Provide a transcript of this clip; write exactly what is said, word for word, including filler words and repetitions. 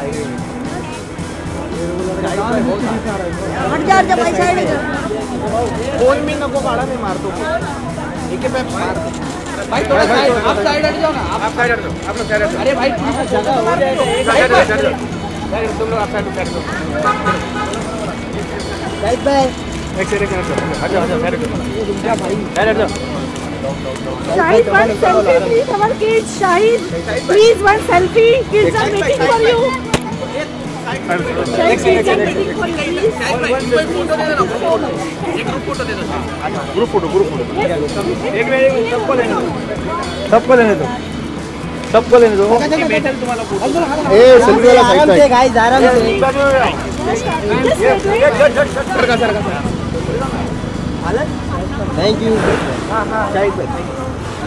हट जा जा भाई साइड फोन में नको काढा नहीं मार दो एक पे मार भाई थोड़ा साइड आप साइड हट जाओ ना आप साइड हट जाओ आप लोग साइड हट जाओ अरे भाई जगह हो जाएगा साइड हट जाओ तुम लोग आप साइड साइड दो राइट भाई एक सेकंड हट जाओ हट जाओ साइड हट जाओ क्या भाई साइड हट जाओ Shahid, one selfie please, our kids. Shahid, please one selfie. Kids are waiting for you. Shahid, kids are waiting for you. Group photo group photo एक मिनट सबको लेने दो सबको लेने दो सबको लेने दो ए सेल्फी वाला साइड पे गाइस आराम से थैंक यू हां हां शाहिद भाई